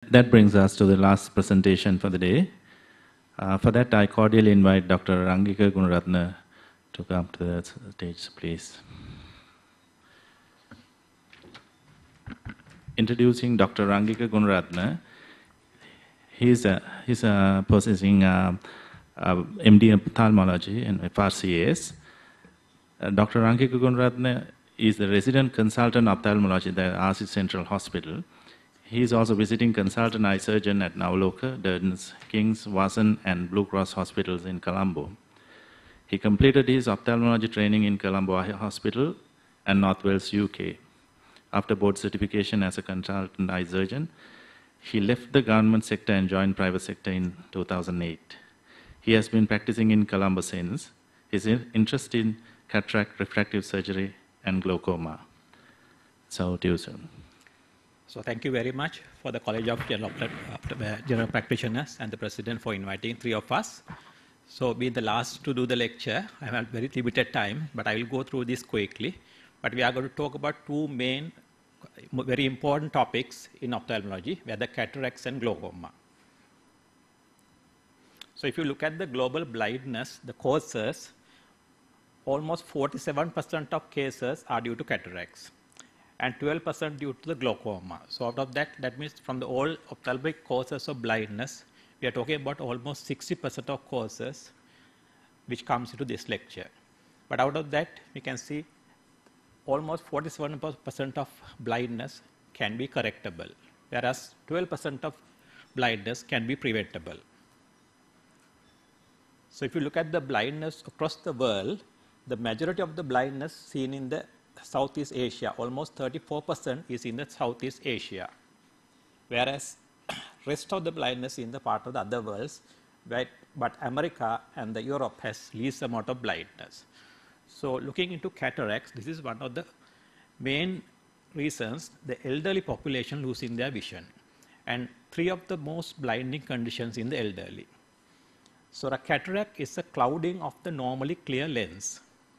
That brings us to the last presentation for the day. For that, I cordially invite Dr. Rangika Gunaratne to come to the stage, please. Introducing Dr. Rangika Gunaratne. He's possessing MD in ophthalmology and FRCS. Dr. Rangika Gunaratne is the resident consultant ophthalmology at the RC Central Hospital. He is also visiting consultant eye surgeon at Navaloka, Durdans, King's, Wasan, and Blue Cross hospitals in Colombo. He completed his ophthalmology training in Colombo Eye Hospital and North Wales, UK. After board certification as a consultant eye surgeon, he left the government sector and joined private sector in 2008. He has been practicing in Colombo since. His interest in cataract, refractive surgery, and glaucoma. So, to you, sir. So thank you very much for the College of General Practitioners and the President for inviting three of us. So being the last to do the lecture, I have very limited time, but I will go through this quickly. But we are going to talk about two main, very important topics in ophthalmology, where the cataracts and glaucoma. So if you look at the global blindness, the causes, almost 47% of cases are due to cataracts, and 12% due to the glaucoma. So out of that, that means from the all ophthalmic causes of blindness, we are talking about almost 60% of causes which comes into this lecture. But out of that, we can see almost 47% of blindness can be correctable, whereas 12% of blindness can be preventable. So if you look at the blindness across the world, the majority of the blindness seen in the Southeast Asia, almost 34% is in the Southeast Asia, whereas rest of the blindness in the part of the other worlds, but America and the Europe has least amount of blindness. So looking into cataracts, this is one of the main reasons the elderly population losing their vision, and three of the most blinding conditions in the elderly. So a cataract is a clouding of the normally clear lens.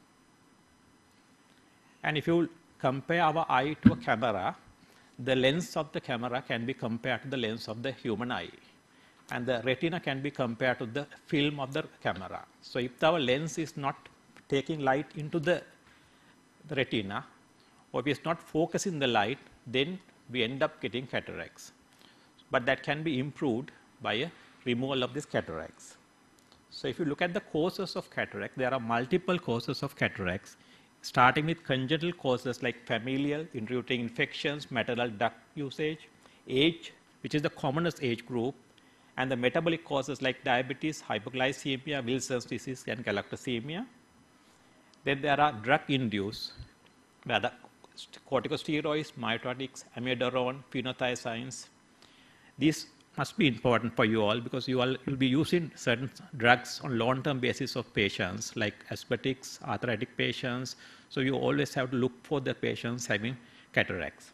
And if you compare our eye to a camera, the lens of the camera can be compared to the lens of the human eye. And the retina can be compared to the film of the camera. So if our lens is not taking light into the retina, or if it's not focusing the light, then we end up getting cataracts. But that can be improved by a removal of these cataracts. So if you look at the causes of cataract, there are multiple causes of cataracts, starting with congenital causes like familial, intrauterine infections, maternal duct usage, age, which is the commonest age group, and the metabolic causes like diabetes, hypoglycemia, Wilson's disease, and galactosemia. Then there are drug-induced, where the corticosteroids, myotics, amiodarone, phenothiazines. These must be important for you all because you all will be using certain drugs on long-term basis of patients like asthmatics, arthritic patients. So you always have to look for the patients having cataracts.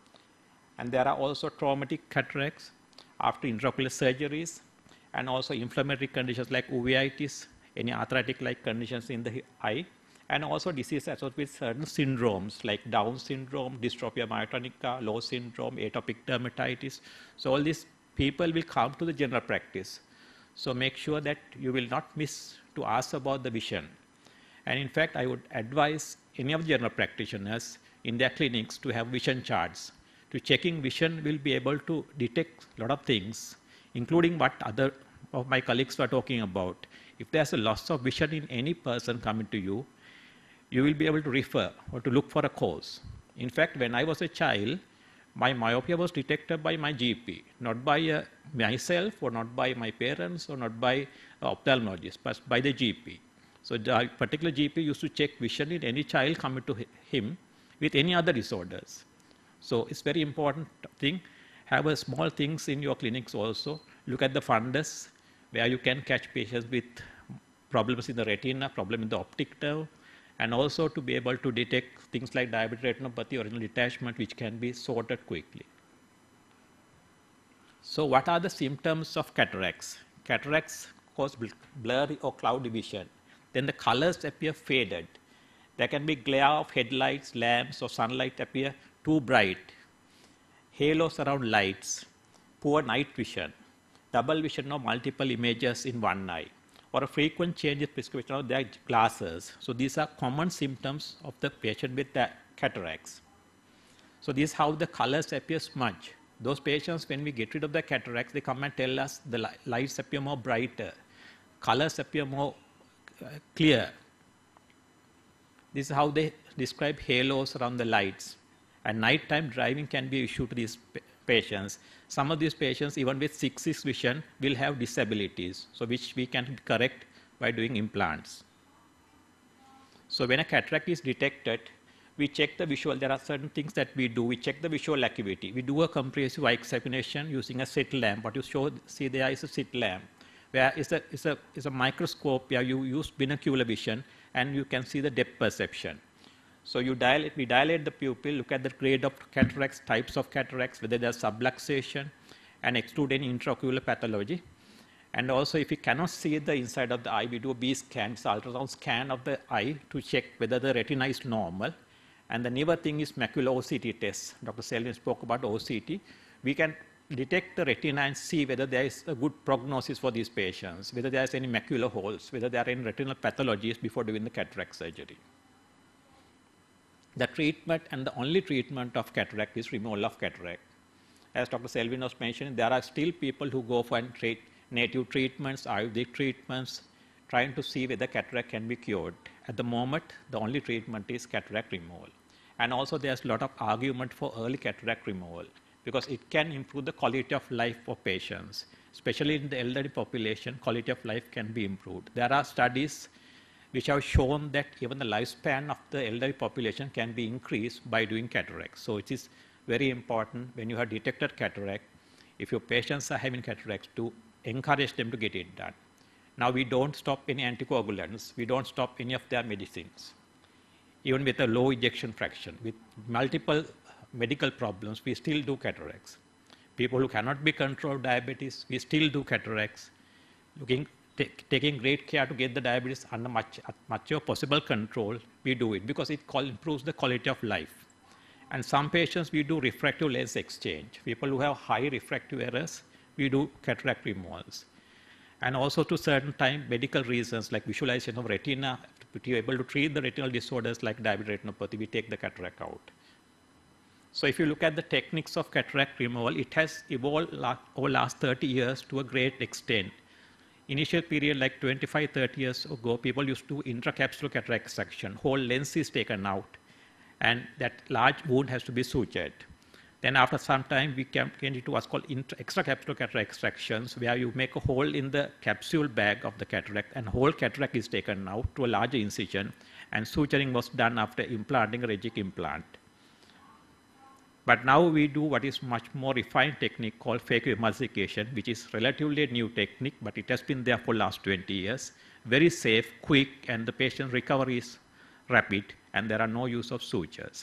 And there are also traumatic cataracts after intraocular surgeries, and also inflammatory conditions like uveitis, any arthritic-like conditions in the eye, and also disease associated with certain syndromes like Down syndrome, dystrophia myotonica, Lowe syndrome, atopic dermatitis. So all these people will come to the general practice. So make sure that you will not miss to ask about the vision. And in fact, I would advise any of the general practitioners in their clinics to have vision charts. To checking vision will be able to detect a lot of things, including what other of my colleagues were talking about. If there's a loss of vision in any person coming to you, you will be able to refer or to look for a cause. In fact, when I was a child, my myopia was detected by my GP, not by myself or not by my parents or not by ophthalmologist, but by the GP. So the particular GP used to check vision in any child coming to him with any other disorders. So it's very important thing. Have a small things in your clinics also. Look at the fundus, where you can catch patients with problems in the retina, problem in the optic nerve, and also to be able to detect things like diabetic retinopathy or retinal detachment, which can be sorted quickly. So what are the symptoms of cataracts? Cataracts cause blurry or cloudy vision. Then the colors appear faded. There can be glare of headlights, lamps, or sunlight appear too bright. Halos around lights. poor night vision, double vision of multiple images in one eye, or a frequent change in prescription of their glasses. So these are common symptoms of the patient with the cataracts. So this is how the colors appear smudge. Those patients, when we get rid of the cataracts, they come and tell us the lights appear more brighter, colors appear more clear. This is how they describe halos around the lights. And nighttime driving can be an issue to these patients. Some of these patients, even with 6/6 vision, will have disabilities, so which we can correct by doing implants. So when a cataract is detected, we check the visual. There are certain things that we do. We check the visual acuity. We do a comprehensive eye examination using a slit lamp. What you see there is a slit lamp, where is a microscope where you use binocular vision and you can see the depth perception. So we dilate the pupil, look at the grade of cataracts, types of cataracts, whether there's subluxation, and exclude any intraocular pathology. And also, if we cannot see the inside of the eye, we do a B scan, it's an ultrasound scan of the eye to check whether the retina is normal. And the newer thing is macular OCT test. Dr. Selvin spoke about OCT. We can detect the retina and see whether there is a good prognosis for these patients, whether there is any macular holes, whether there are any retinal pathologies before doing the cataract surgery. The treatment and the only treatment of cataract is removal of cataract. As Dr. Selvin was mentioning, there are still people who go for native treatments, Ayurvedic treatments, trying to see whether cataract can be cured. At the moment, the only treatment is cataract removal. And also there's a lot of argument for early cataract removal because it can improve the quality of life for patients. Especially in the elderly population, quality of life can be improved. There are studies which have shown that even the lifespan of the elderly population can be increased by doing cataract. So it is very important when you have detected cataract, if your patients are having cataracts, to encourage them to get it done. Now we don't stop any anticoagulants, we don't stop any of their medicines. Even with a low ejection fraction, with multiple medical problems, we still do cataracts. People who cannot be controlled diabetes, we still do cataracts, taking great care to get the diabetes under much of possible control. We do it because it improves the quality of life. And some patients, we do refractive lens exchange. People who have high refractive errors, we do cataract removals. And also to certain time, medical reasons like visualization of retina, to be able to treat the retinal disorders like diabetic retinopathy, we take the cataract out. So if you look at the techniques of cataract removal, it has evolved over the last 30 years to a great extent. Initial period like 25, 30 years ago, people used to do intracapsular cataract extraction. Whole lens is taken out and that large wound has to be sutured. Then after some time, we came into what's called extracapsular cataract extractions, where you make a hole in the capsule bag of the cataract and whole cataract is taken out to a larger incision, and suturing was done after implanting a Regic implant. But now we do what is much more refined technique called phacoemulsification, which is relatively a new technique, but it has been there for the last 20 years. Very safe, quick, and the patient recovery is rapid, and there are no use of sutures.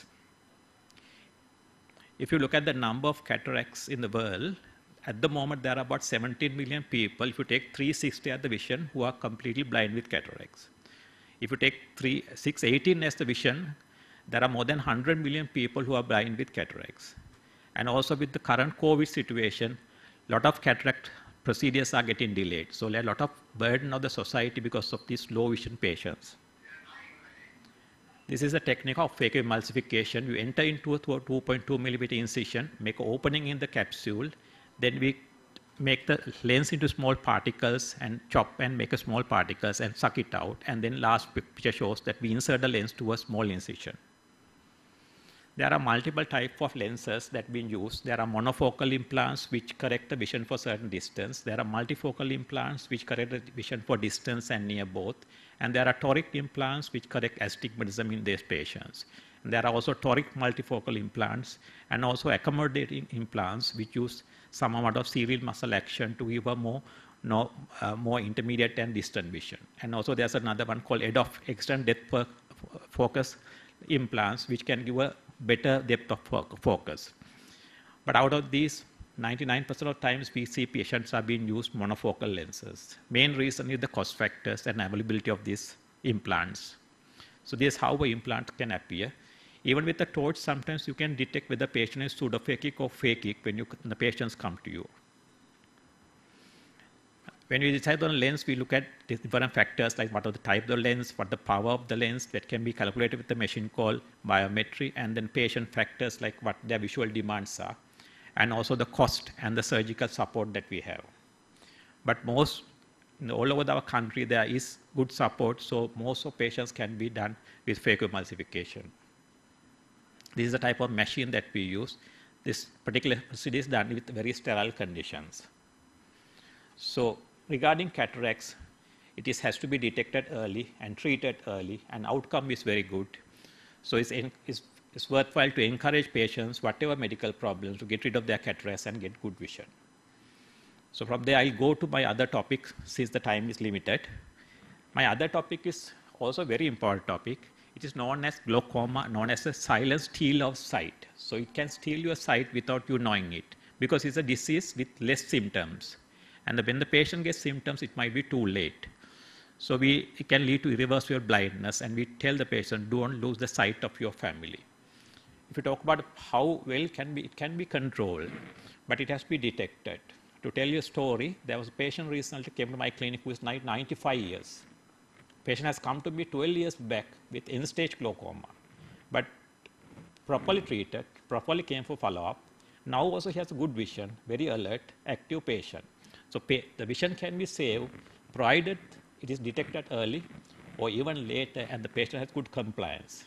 If you look at the number of cataracts in the world, at the moment there are about 17 million people, if you take 360 as the vision, who are completely blind with cataracts. If you take 618 as the vision, there are more than 100 million people who are blind with cataracts. And also with the current COVID situation, a lot of cataract procedures are getting delayed. So there are a lot of burden on the society because of these low vision patients. This is a technique of phacoemulsification. You enter into a 2.2 millimeter incision, make an opening in the capsule, then we make the lens into small particles and chop and make a small particles and suck it out. And then last picture shows that we insert the lens to a small incision. There are multiple types of lenses that we use. There are monofocal implants which correct the vision for certain distance. There are multifocal implants which correct the vision for distance and near both. And there are toric implants which correct astigmatism in these patients. And there are also toric multifocal implants and also accommodating implants which use some amount of serial muscle action to give a more intermediate and distant vision. And also there's another one called EDOF, extended depth focus implants, which can give a better depth of focus. But out of these, 99% of times we see patients are being used monofocal lenses. Main reason is the cost factors and availability of these implants. So this is how an implant can appear. Even with the torch, sometimes you can detect whether the patient is pseudophakic or phakic when the patients come to you. When we decide on a lens, we look at different factors like what are the type of the lens, what the power of the lens that can be calculated with a machine called biometry, and then patient factors like what their visual demands are, and also the cost and the surgical support that we have. But all over our country, there is good support, so most of patients can be done with phacoemulsification. This is the type of machine that we use. This particular procedure is done with very sterile conditions. So regarding cataracts, it has to be detected early and treated early, and outcome is very good. So it's worthwhile to encourage patients, whatever medical problems, to get rid of their cataracts and get good vision. So from there, I'll go to my other topic since the time is limited. My other topic is also a very important topic. It is known as glaucoma, known as a silent steal of sight. So it can steal your sight without you knowing it, because it's a disease with less symptoms. And when the patient gets symptoms, it might be too late. So it can lead to irreversible blindness, and we tell the patient, don't lose the sight of your family. If you talk about how well it can be controlled, but it has to be detected. To tell you a story, there was a patient recently came to my clinic who is 95 years. Patient has come to me 12 years back with end-stage glaucoma, but properly treated, properly came for follow-up. Now also he has good vision, very alert, active patient. So the vision can be saved provided it is detected early or even later and the patient has good compliance.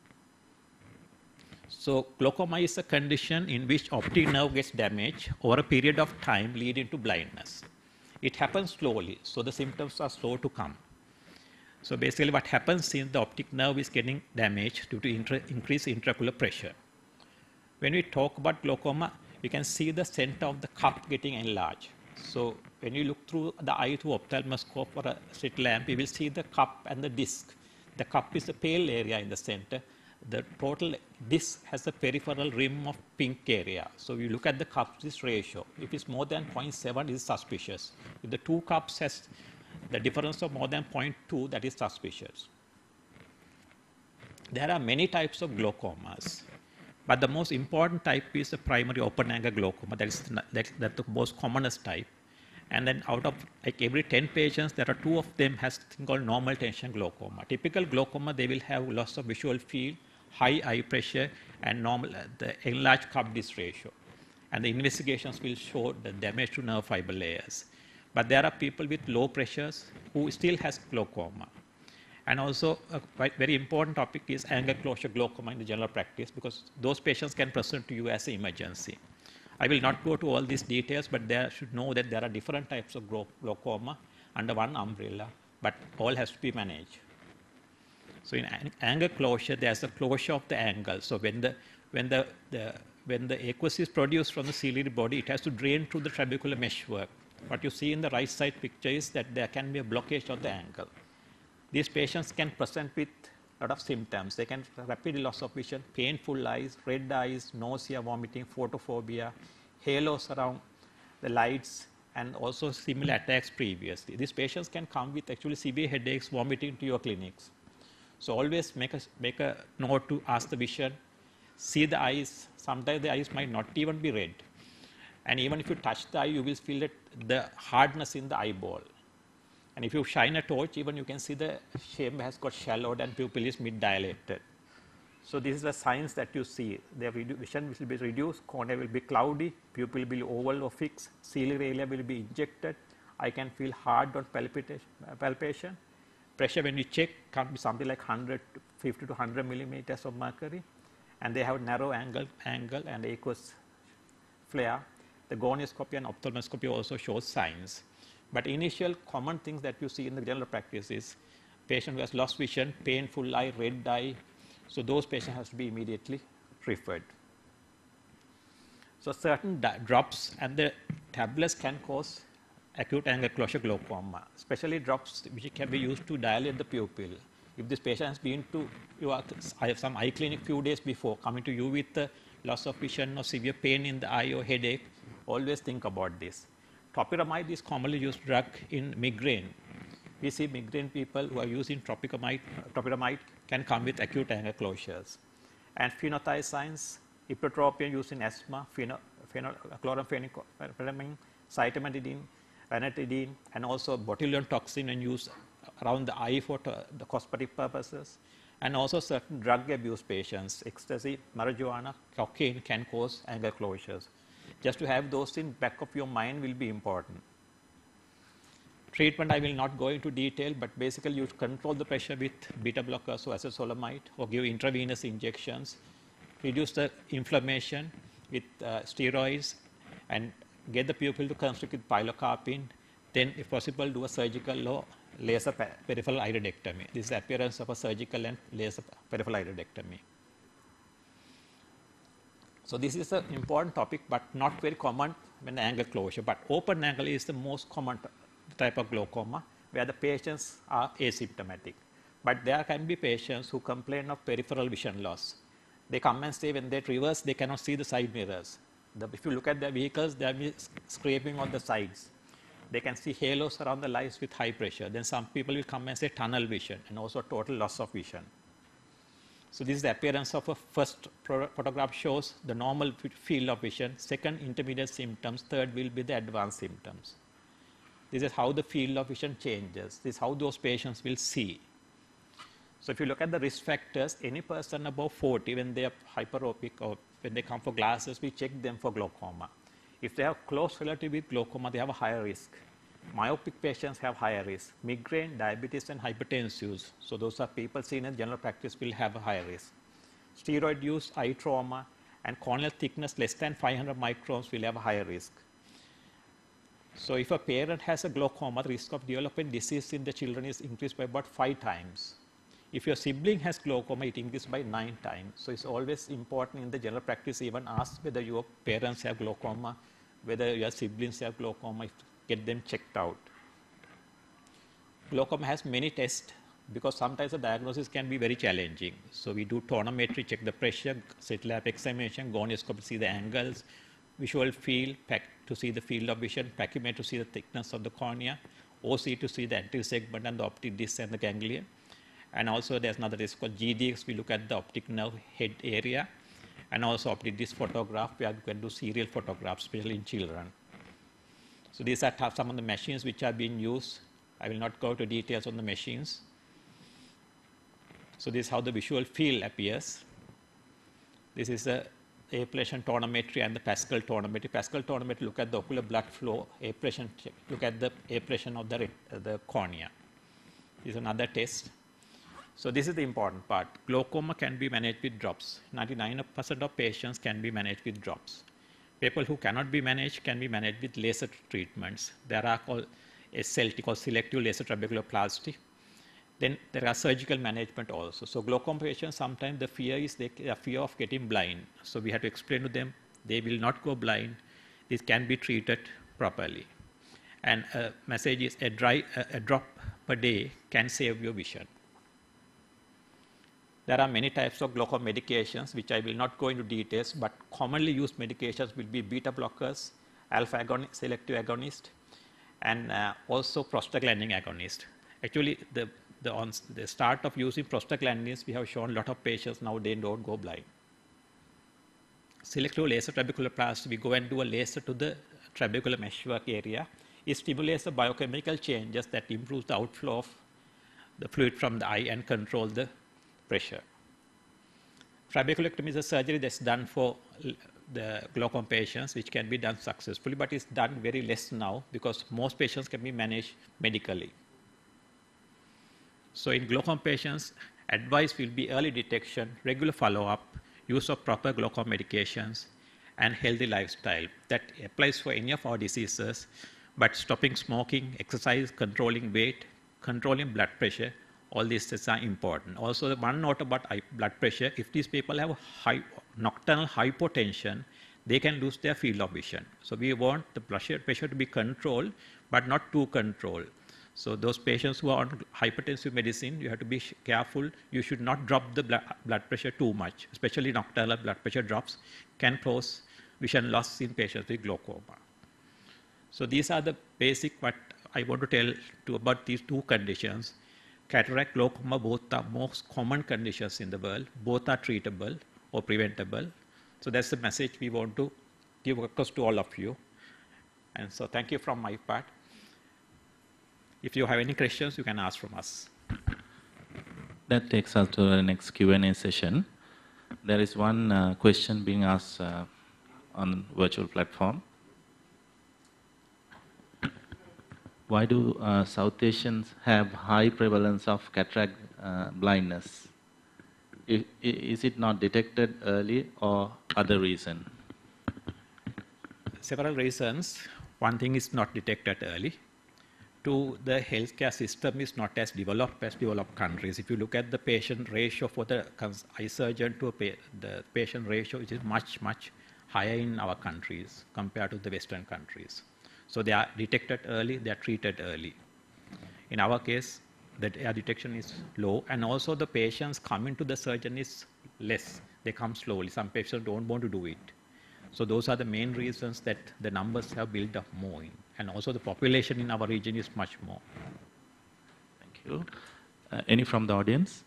So glaucoma is a condition in which optic nerve gets damaged over a period of time leading to blindness. It happens slowly, so the symptoms are slow to come. So basically what happens is the optic nerve is getting damaged due to increased intraocular pressure. When we talk about glaucoma, you can see the center of the cup getting enlarged. So when you look through the eye through ophthalmoscope or a slit lamp, you will see the cup and the disc. The cup is the pale area in the center. The total disc has a peripheral rim of pink area. So you look at the cups ratio. If it's more than 0.7, it's suspicious. If the two cups has the difference of more than 0.2, that is suspicious. There are many types of glaucomas, but the most important type is the primary open-angle glaucoma. That's the most commonest type. And then out of like every 10 patients, there are 2 of them has something called normal tension glaucoma. Typical glaucoma, they will have loss of visual field, high eye pressure, and the enlarged cup disc ratio. And the investigations will show the damage to nerve fiber layers. But there are people with low pressures who still has glaucoma. And also a very important topic is angle closure glaucoma in the general practice, because those patients can present to you as an emergency. I will not go to all these details, but they should know that there are different types of glaucoma under one umbrella, but all has to be managed. So in angle closure, there's a closure of the angle. So when the aqueous is produced from the ciliary body, it has to drain through the trabecular meshwork. What you see in the right side picture is that there can be a blockage of the angle. These patients can present with a lot of symptoms. They can rapid loss of vision, painful eyes, red eyes, nausea, vomiting, photophobia, halos around the lights, and also similar attacks previously. These patients can come with actually severe headaches, vomiting to your clinics. So always make a note to ask the vision, see the eyes. Sometimes the eyes might not even be red. And even if you touch the eye, you will feel the hardness in the eyeball. And if you shine a torch, even you can see the shape has got shallowed and pupil is mid-dilated. So this is the signs that you see. The vision will be reduced, cornea will be cloudy, pupil will be oval or fixed, ciliary area will be injected. I can feel hard on palpation. Pressure when you check can be something like 50 to 100 millimeters of mercury. And they have narrow angle and aqueous flare. The gonioscopy and ophthalmoscopy also shows signs. But initial common things that you see in the general practice is patient who has lost vision, painful eye, red eye. So those patients have to be immediately referred. So certain drops and the tablets can cause acute angle closure glaucoma, especially drops which can be used to dilate the pupil. If this patient has been to some eye clinic few days before, coming to you with loss of vision or severe pain in the eye or headache, always think about this. Topiramide is commonly used drug in migraine. We see migraine people who are using topiramide can come with acute angle closures. And phenothiazines, ipratropium used in asthma, chloramphenicol, cytomedidine, ranitidine, and also botulinum toxin and used around the eye for the cosmetic purposes, and also certain drug abuse patients, ecstasy, marijuana, cocaine can cause angle closures. Just to have those in back of your mind will be important. Treatment I will not go into detail, but basically you control the pressure with beta blockers or acetazolamide, or give intravenous injections, reduce the inflammation with steroids, and get the pupil to constrict with pilocarpine. Then, if possible, do a surgical or laser peripheral iridectomy. This is the appearance of a surgical and laser peripheral iridectomy. So this is an important topic, but not very common when angle closure. But open angle is the most common type of glaucoma, where the patients are asymptomatic. But there can be patients who complain of peripheral vision loss. They come and say when they reverse, they cannot see the side mirrors. If you look at their vehicles, they are scraping on the sides. They can see halos around the lights with high pressure. Then some people will come and say tunnel vision, and also total loss of vision. So this is the appearance of a first photograph shows the normal field of vision, second intermediate symptoms, third will be the advanced symptoms. This is how the field of vision changes. This is how those patients will see. So if you look at the risk factors, any person above 40, when they are hyperopic or when they come for glasses, we check them for glaucoma. If they have close relative with glaucoma, they have a higher risk. Myopic patients have higher risk. Migraine, diabetes, and hypertensives. So those are people seen in general practice will have a higher risk. Steroid use, eye trauma, and corneal thickness less than 500 microns will have a higher risk. So if a parent has a glaucoma, the risk of developing disease in the children is increased by about 5 times. If your sibling has glaucoma, it increases by 9 times. So it's always important in the general practice, even ask whether your parents have glaucoma, whether your siblings have glaucoma, get them checked out. Glaucoma has many tests because sometimes the diagnosis can be very challenging. So we do tonometry, check the pressure, slit lamp examination, gonioscopy to see the angles, visual field to see the field of vision, pachymetry to see the thickness of the cornea, OC to see the anterior segment and the optic disc and the ganglia. And also there's another test called GDX, we look at the optic nerve head area, and also optic disc photograph, where we can do serial photographs, especially in children. So these are some of the machines which are being used. I will not go into details on the machines. So this is how the visual field appears. This is the ablation tonometry and the Pascal tonometry. Pascal tonometry look at the ocular blood flow, ablation look at the ablation of the cornea. This is another test. So this is the important part. Glaucoma can be managed with drops. 99% of patients can be managed with drops. People who cannot be managed can be managed with laser treatments. There are called SLT, called selective laser trabeculoplasty. Then there are surgical management also. So glaucoma patients, sometimes the fear is the fear of getting blind. So we have to explain to them, they will not go blind. This can be treated properly. And message is a drop per day can save your vision. There are many types of glaucoma medications, which I will not go into details, but commonly used medications will be beta blockers, alpha agonist, selective agonist, and also prostaglandin agonist. Actually, on the start of using prostaglandins, we have shown a lot of patients now they don't go blind. Selective laser trabeculoplasty, we go and do a laser to the trabecular meshwork area. It stimulates the biochemical changes that improves the outflow of the fluid from the eye and control the pressure. Trabeculectomy is a surgery that's done for the glaucoma patients, which can be done successfully, but it's done very less now because most patients can be managed medically. So in glaucoma patients, advice will be early detection, regular follow-up, use of proper glaucoma medications, and healthy lifestyle. That applies for any of our diseases, but stopping smoking, exercise, controlling weight, controlling blood pressure, all these things are important. Also, one note about blood pressure, if these people have nocturnal hypotension, they can lose their field of vision. So we want the pressure to be controlled, but not too controlled. So those patients who are on hypertensive medicine, you have to be careful. You should not drop the blood pressure too much, especially nocturnal blood pressure drops can cause vision loss in patients with glaucoma. So these are the basic what I want to tell you about these two conditions. Cataract, glaucoma, both are most common conditions in the world. Both are treatable or preventable. So that's the message we want to give across to all of you. And so thank you from my part. If you have any questions, you can ask from us. That takes us to the next Q&A session. There is one question being asked on virtual platform. Why do South Asians have high prevalence of cataract blindness? Is it not detected early or other reason? Several reasons. One thing is not detected early. Two, the healthcare system is not as developed as developed countries. If you look at the patient ratio for the eye surgeon to the patient ratio, it is much, much higher in our countries compared to the Western countries. So they are detected early, they are treated early. In our case, the detection is low, and also the patients coming to the surgeon is less. They come slowly. Some patients don't want to do it. So those are the main reasons that the numbers have built up more in. And also the population in our region is much more. Thank you. Any from the audience?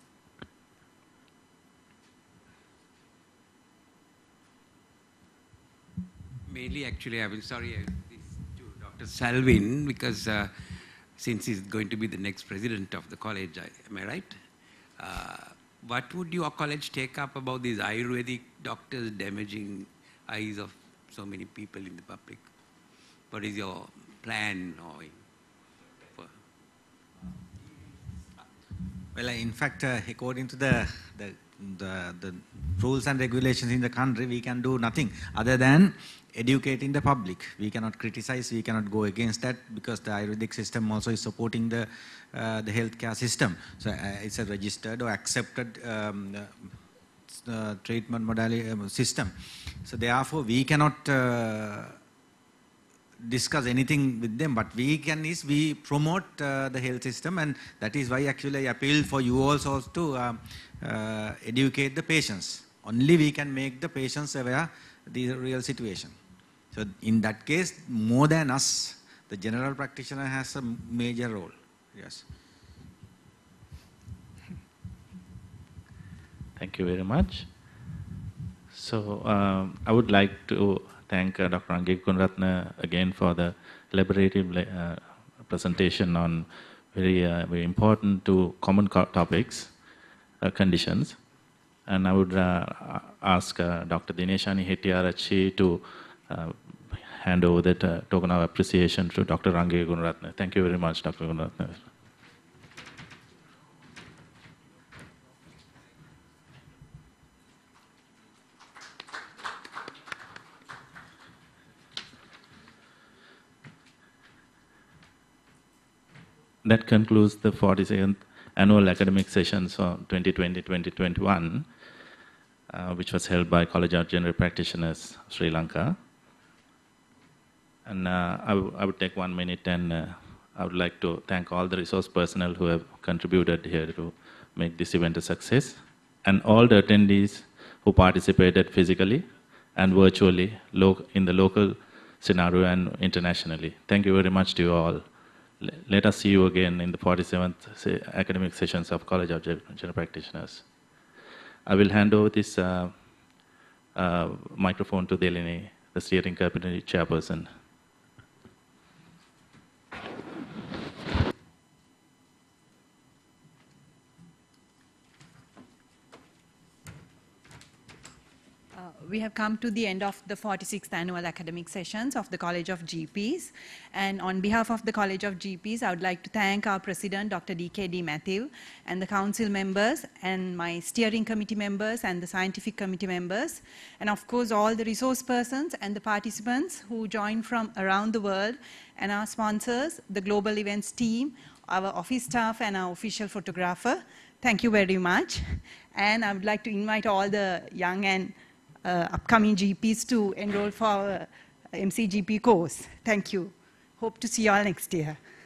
Mainly, actually, I will sorry this to Dr. Salvin, because since he's going to be the next president of the college, am I right? What would your college take up about these Ayurvedic doctors damaging eyes of so many people in the public? What is your plan? Well, in fact, according to the rules and regulations in the country, we can do nothing other than educating the public. We cannot criticize, we cannot go against that, because the Ayurvedic system also is supporting the healthcare system. So it's a registered or accepted treatment modality system. So therefore, we cannot discuss anything with them, but we can is we promote the health system, and that is why actually I appeal for you also to educate the patients. Only we can make the patients aware the real situation. So in that case, more than us, the general practitioner has a major role. Yes. Thank you very much. So I would like to thank Dr. Rangika Gunaratne again for the elaborative presentation on very important to common topics, conditions. And I would ask Dr. Dineshani Hettiarachchi to hand over that token of appreciation to Dr. Rangika Gunaratne. Thank you very much, Dr. Gunaratne. That concludes the 42nd annual academic sessions for 2020-2021, which was held by College of General Practitioners, Sri Lanka. And I would take 1 minute, and I would like to thank all the resource personnel who have contributed here to make this event a success, and all the attendees who participated physically and virtually in the local scenario and internationally. Thank you very much to you all. Let us see you again in the 47th academic sessions of College of General Practitioners. I will hand over this microphone to Delini, the steering committee chairperson. We have come to the end of the 46th annual academic sessions of the College of GPs. And on behalf of the College of GPs, I would like to thank our president, Dr. D.K.D. Matthew, and the council members, and my steering committee members, and the scientific committee members, and of course all the resource persons and the participants who joined from around the world, and our sponsors, the global events team, our office staff, and our official photographer. Thank you very much. And I would like to invite all the young and upcoming GPs to enroll for our MCGP course. Thank you. Hope to see you all next year.